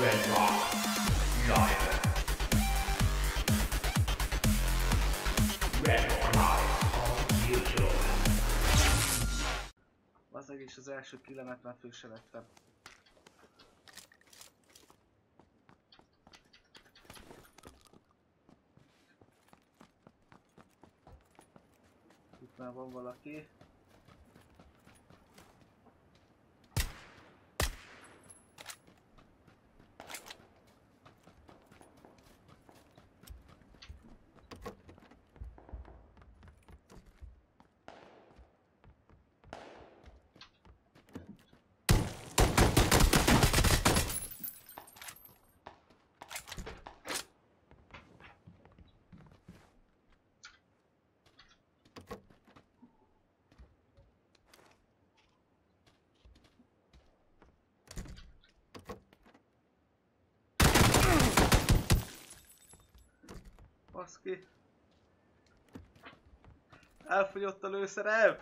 Red Rock Live. Red Rock Live on YouTube. Bazzeg is az első killemet már föl se vettem. Itt már van valaki. Baszki! Elfogyott a lőszerem!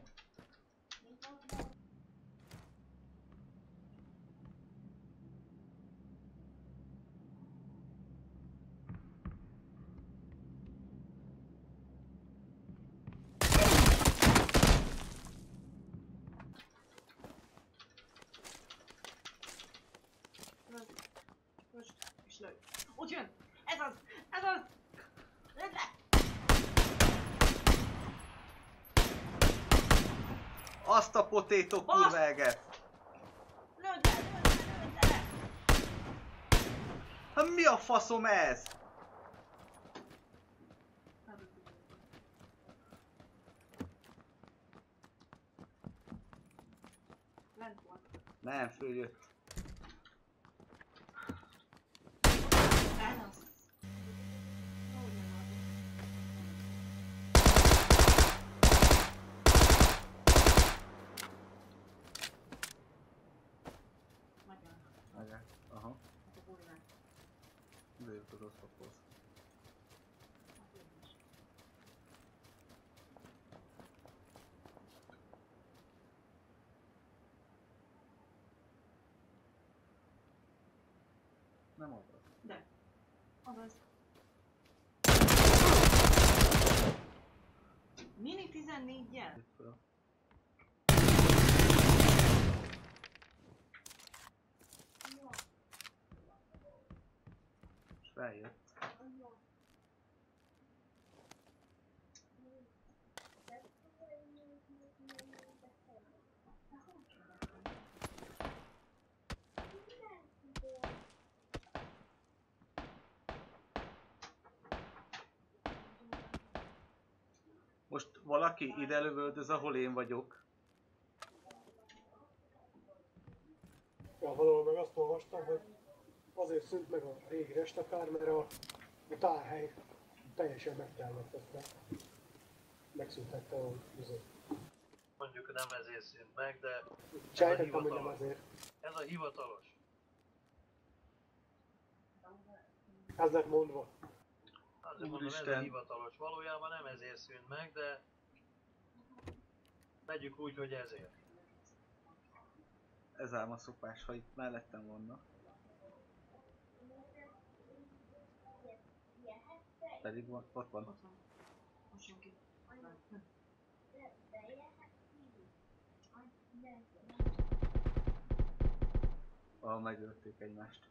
Most, és lőj. Ott jön! Ez az! Ez az! Lőd le! Azt a potato kurva eget! Lőd le! Lőd le! Hát mi a faszom ez? Lent volt. Nem, följött. Ez az. Hogy nem van. Magyar. Magyar. Aha. Hát a burván. Lőjött az oszlophoz. Hát én is. Nem az. De. Azaz. Mini 14-jel? Itt föl. És feljött. Most valaki ide lövöldöz, ahol én vagyok. Ja, valahol meg azt olvastam, hogy azért szűnt meg a régi restakár, mert a tárhely teljesen megtelmett, aztán megszüntette a vizet. Mondjuk nem ezért szűnt meg, de Sejtettem, hogy nem azért. ez a hivatalos. Ez lett mondva. Azért mondom, ez a Úristen. hivatalos. Valójában nem ezért szűnt meg, de vegyük úgy, hogy ezért. Ez ám a szopás, ha itt mellettem vannak. Pedig van, ott van. Ott van. Most senki. Ahol megölték egymást.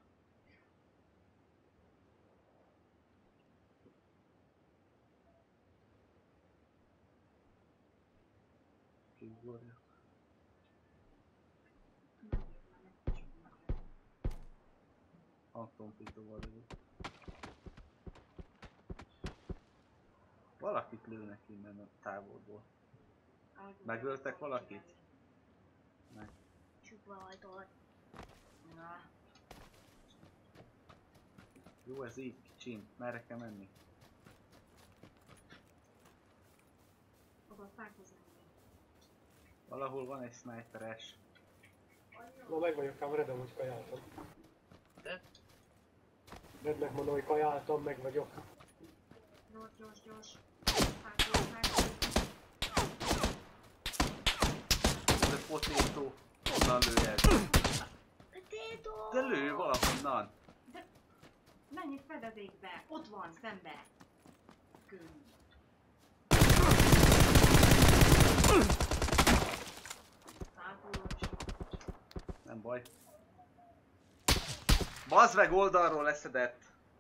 Kigorja. Hangtompítóval lövök. Valakit lőnek innen a távolból. Megöltek valakit? Meg. Csukva ajtót. Na. Jó, ez így, kicsim. Merre kell menni? Oda a fákhoz menni. Valahol van egy sniperes. Na meg vagyok, ám redem, hogy kajáltam. De Rednek mondom, hogy kajáltam, meg vagyok. Gyors, gyors, gyors. Fákhoz, fákhoz. Ez a potato. Honnan lő ez? szétol! De lő valahonnan. Menj itt fedezékbe, ott van, szembe. Könnyű. Szápolós. Nem baj. Bazd meg, oldalról leszedett.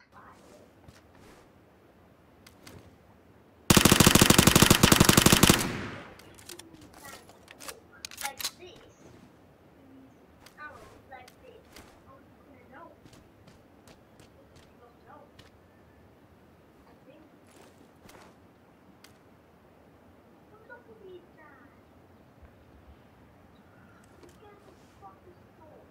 Like this. Oh, like this. Oh, no. No. I think. Look at these guys. You can't fucking store.